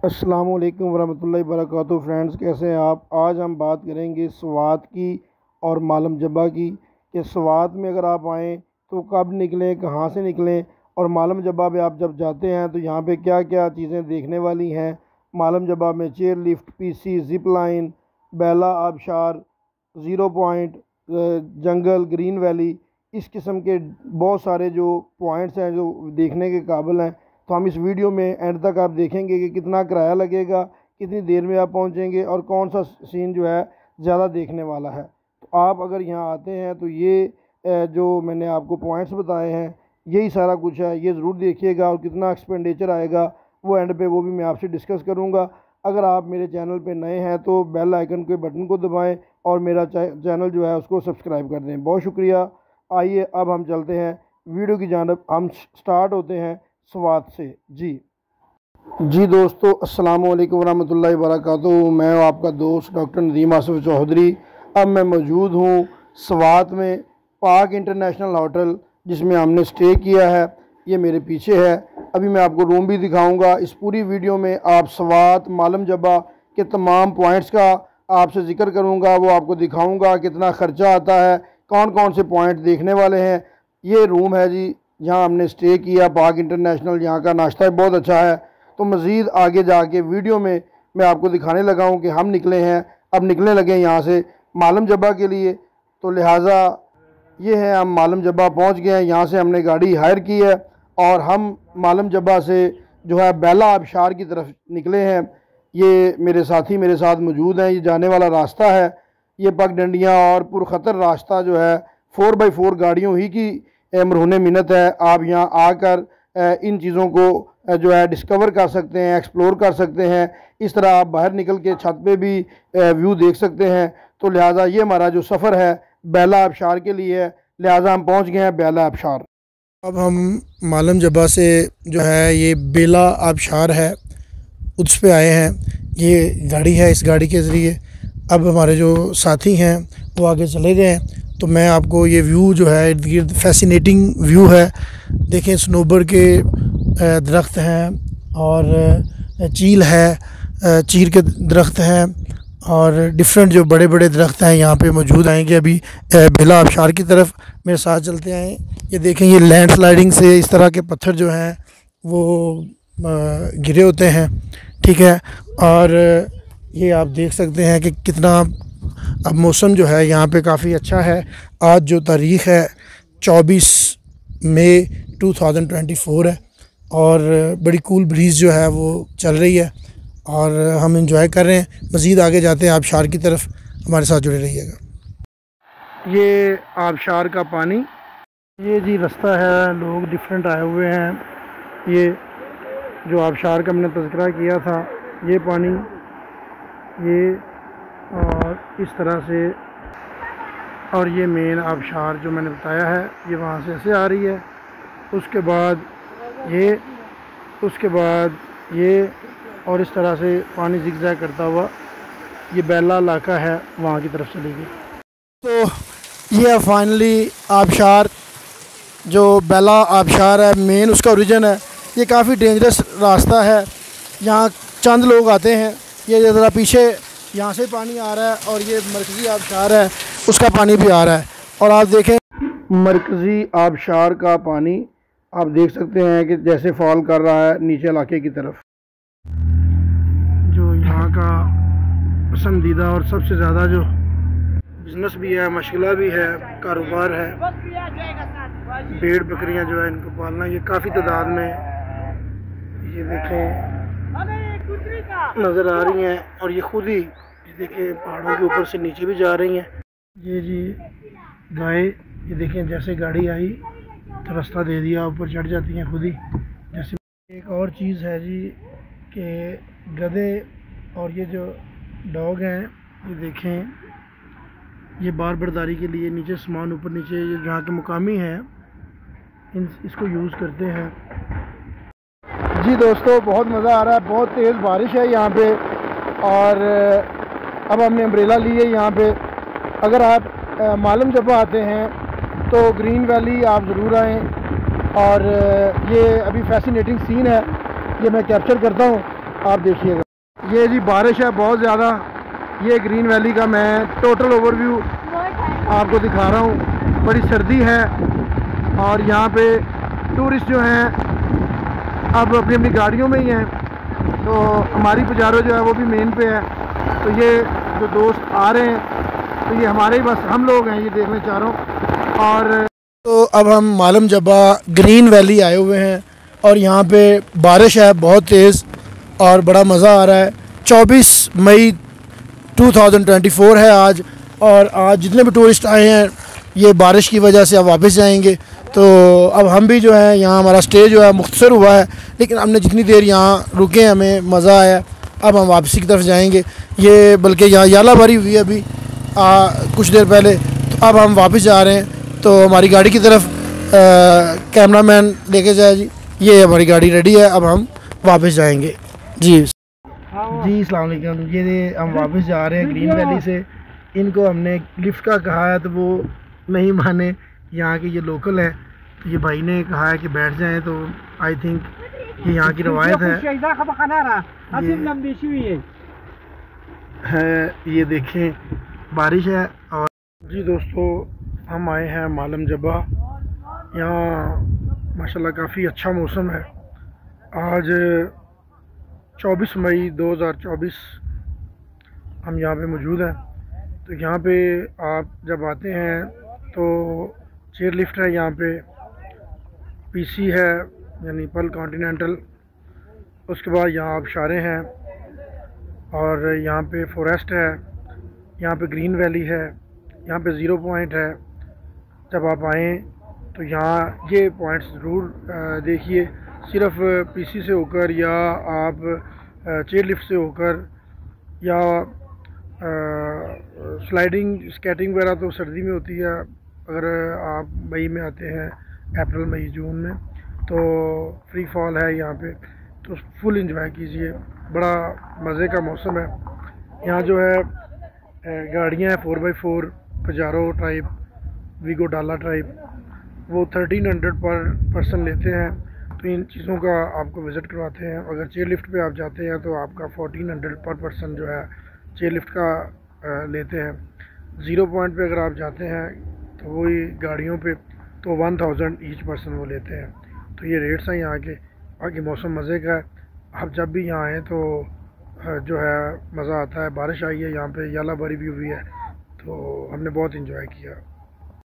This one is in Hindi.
अस्सलाम वालेकुम वरहमतुल्लाहि वबरकातुहू। फ्रेंड्स, कैसे हैं आप? आज हम बात करेंगे स्वात की और मालम जब्बा की कि स्वात में अगर आप आएँ तो कब निकलें, कहाँ से निकलें, और मालम जब्बा पे आप जब जाते हैं तो यहाँ पे क्या क्या चीज़ें देखने वाली हैं। मालम जब्बा में chair lift, PC, zip line, बेला आबशार, ज़ीरो पॉइंट, जंगल, ग्रीन वैली, इस किस्म के बहुत सारे जो पॉइंट्स हैं जो देखने के काबिल हैं। तो हम इस वीडियो में एंड तक आप देखेंगे कि कितना किराया लगेगा, कितनी देर में आप पहुंचेंगे और कौन सा सीन जो है ज़्यादा देखने वाला है। तो आप अगर यहाँ आते हैं तो ये जो मैंने आपको पॉइंट्स बताए हैं यही सारा कुछ है, ये ज़रूर देखिएगा। और कितना एक्सपेंडिचर आएगा वो एंड पे वो भी मैं आपसे डिस्कस करूँगा। अगर आप मेरे चैनल पे नए हैं तो बेल आइकन के बटन को दबाएं और मेरा चैनल जो है उसको सब्सक्राइब कर दें। बहुत शुक्रिया। आइए अब हम चलते हैं वीडियो की जानिब। हम स्टार्ट होते हैं स्वात से। जी दोस्तों, अस्सलाम वालेकुम वरहमतुल्लाहि वबरकातुहू। मैं आपका दोस्त डॉक्टर नदीम आसिफ चौधरी। अब मैं मौजूद हूँ स्वात में पाक इंटरनेशनल होटल, जिसमें हमने स्टे किया है। ये मेरे पीछे है। अभी मैं आपको रूम भी दिखाऊंगा। इस पूरी वीडियो में आप स्वात मालम जब्बा के तमाम पॉइंट्स का आपसे ज़िक्र करूँगा, वो आपको दिखाऊँगा कितना ख़र्चा आता है, कौन कौन से पॉइंट देखने वाले हैं। ये रूम है जी, जहाँ हमने स्टे किया पाक इंटरनेशनल। यहाँ का नाश्ता भी बहुत अच्छा है। तो मज़ीद आगे जाके वीडियो में मैं आपको दिखाने लगा हूँ कि हम निकले हैं, अब निकलने लगे यहाँ से मालम जब्बा के लिए। तो लिहाजा ये है, हम मालम जब्बा पहुँच गए हैं। यहाँ से हमने गाड़ी हायर की है और हम मालम जब्बा से जो है बेला आबशार की तरफ निकले हैं। ये मेरे साथी मेरे साथ मौजूद हैं। ये जाने वाला रास्ता है, ये पगडंडियाँ और पुरखतर रास्ता जो है 4x4 गाड़ियों ही की मरहून मिन्नत है। आप यहाँ आकर इन चीज़ों को जो है डिस्कवर कर सकते हैं, एक्सप्लोर कर सकते हैं। इस तरह आप बाहर निकल के छत पे भी व्यू देख सकते हैं। तो लिहाजा ये हमारा जो सफ़र है बेला आबशार के लिए है। लिहाजा हम पहुँच गए हैं बेला आबशार। अब हम मालम जब्बा से जो है ये बेला आबशार है उस पे आए हैं। ये गाड़ी है, इस गाड़ी के ज़रिए अब हमारे जो साथी हैं वो आगे चले गए हैं। तो मैं आपको ये व्यू जो है इर्द गिर्द फैसिनेटिंग व्यू है। देखें, स्नोबर के दरख्त हैं और चील है, चीर के दरख्त हैं और डिफरेंट जो बड़े बड़े दरख्त हैं यहाँ पे मौजूद। आएंगे अभी बेला आबशार की तरफ, मेरे साथ चलते आएँ। ये देखें, ये लैंड स्लाइडिंग से इस तरह के पत्थर जो हैं वो गिरे होते हैं, ठीक है। और ये आप देख सकते हैं कि कितना अब मौसम जो है यहाँ पे काफ़ी अच्छा है। आज जो तारीख़ है 24 मई 2024 है और बड़ी कूल ब्रीज़ जो है वो चल रही है और हम इंजॉय कर रहे हैं। मज़ीद आगे जाते हैं आबशार की तरफ, हमारे साथ जुड़े रहिएगा। ये आबशार का पानी, ये जी रास्ता है, लोग डिफरेंट आए हुए हैं। ये जो आबशार का मैंने तज़किरा किया था, ये पानी, ये और इस तरह से, और ये मेन आबशार जो मैंने बताया है ये वहाँ से ऐसे आ रही है। उसके बाद ये, उसके बाद ये, और इस तरह से पानी ज़िगज़ैग करता हुआ ये बेला इलाका है वहाँ की तरफ चली गई। तो ये फाइनली आबशार जो बेला आबशार है, मेन उसका ओरिजिन है। ये काफ़ी डेंजरस रास्ता है, यहाँ चंद लोग आते हैं। ये ज़रा पीछे यहाँ से पानी आ रहा है और ये मरकज़ी आबशार है, उसका पानी भी आ रहा है। और आप देखें मरकज़ी आबशार का पानी आप देख सकते हैं कि जैसे फॉल कर रहा है नीचे इलाके की तरफ। जो यहाँ का पसंदीदा और सबसे ज़्यादा जो बिज़नेस भी है, मशगला भी है, कारोबार है, भेड़ बकरियाँ जो है इनको पालना। ये काफ़ी तादाद में ये देखें नज़र आ रही हैं और ये खुद ही देखिए पहाड़ों के ऊपर से नीचे भी जा रही हैं। ये जी गाय, ये देखें जैसे गाड़ी आई तो रास्ता दे दिया, ऊपर चढ़ जाती हैं खुद ही। जैसे एक और चीज़ है जी कि गधे और ये जो डॉग हैं, ये देखें ये बार बर्दारी के लिए नीचे सामान ऊपर नीचे, ये जहाँ के मुकामी हैं इसको यूज़ करते हैं। जी दोस्तों, बहुत मज़ा आ रहा है, बहुत तेज़ बारिश है यहाँ पे और अब हमने अम्ब्रेला ली है यहाँ पे। अगर आप मालम जब्बा आते हैं तो ग्रीन वैली आप ज़रूर आएँ। और ये अभी फैसिनेटिंग सीन है, ये मैं कैप्चर करता हूँ आप देखिएगा। ये जी बारिश है बहुत ज़्यादा। ये ग्रीन वैली का मैं टोटल ओवरव्यू आपको दिखा रहा हूँ। बड़ी सर्दी है और यहाँ पे टूरिस्ट जो हैं अब अपनी अपनी गाड़ियों में ही हैं। तो हमारी पुजारो जो है वो भी मेन पे है। तो ये जो दोस्त आ रहे हैं तो ये हमारे ही बस हम लोग हैं ये देखने चारों। और तो अब हम मालम जब्बा ग्रीन वैली आए हुए हैं और यहाँ पे बारिश है बहुत तेज़ और बड़ा मज़ा आ रहा है। 24 मई 2024 है आज, और आज जितने भी टूरिस्ट आए हैं ये बारिश की वजह से अब वापस जाएंगे। तो अब हम भी जो है यहाँ हमारा स्टे जो है मुख्तसर हुआ है, लेकिन हमने जितनी देर यहाँ रुके हमें मज़ा आया। अब हम वापसी की तरफ जाएंगे। ये बल्कि यहाँ याला बारी हुई है अभी कुछ देर पहले। तो अब हम वापस जा रहे हैं। तो हमारी गाड़ी की तरफ कैमरामैन लेके जाए जी। ये हमारी गाड़ी रेडी है, अब हम वापस जाएंगे जी। जी अस्सलाम वालेकुम। ये हम वापस जा रहे हैं ग्रीन वैली से। इनको हमने लिफ्ट का कहा है तो वो नहीं माने। यहाँ के ये लोकल है तो ये भाई ने कहा है कि बैठ जाएं, तो आई थिंक ये यहाँ की रवायत है। ये देखें बारिश है। और जी दोस्तों हम आए हैं मालम जब्बा। यहाँ माशाल्लाह काफ़ी अच्छा मौसम है। आज 24 मई 2024 हम यहाँ पे मौजूद हैं। तो यहाँ पे आप जब आते हैं तो चेयर लिफ्ट है, यहाँ पे पीसी है यानी पल कॉन्टिनेंटल। उसके बाद यहाँ आबशारें हैं और यहाँ पे फॉरेस्ट है, यहाँ पे ग्रीन वैली है, यहाँ पे ज़ीरो पॉइंट है। जब आप आएँ तो यहाँ ये पॉइंट्स ज़रूर देखिए। सिर्फ पीसी से होकर या आप चेयर लिफ्ट से होकर या स्लाइडिंग स्केटिंग वगैरह तो सर्दी में होती है। अगर आप मई में आते हैं, अप्रैल मई जून में, तो फ्री फॉल है यहाँ पे, तो फुल एंजॉय कीजिए। बड़ा मज़े का मौसम है। यहाँ जो है गाड़ियाँ हैं 4x4 पजारो टाइप, वीगो डाला टाइप, वो 1300 पर पर्सन लेते हैं। तो इन चीज़ों का आपको विज़िट करवाते हैं। अगर चेयर लिफ्ट पे आप जाते हैं तो आपका 1400 पर पर्सन जो है चेयर लिफ्ट का लेते हैं। ज़ीरो पॉइंट पे अगर आप जाते हैं तो वही गाड़ियों पे तो 1000 ईच पर्सन वो लेते हैं। तो ये रेट्स हैं यहाँ के। बाकी मौसम मज़े का है। आप जब भी यहाँ आएँ तो जो है मज़ा आता है। बारिश आई है यहाँ पे, याला बारी भी हुई है, तो हमने बहुत इंजॉय किया।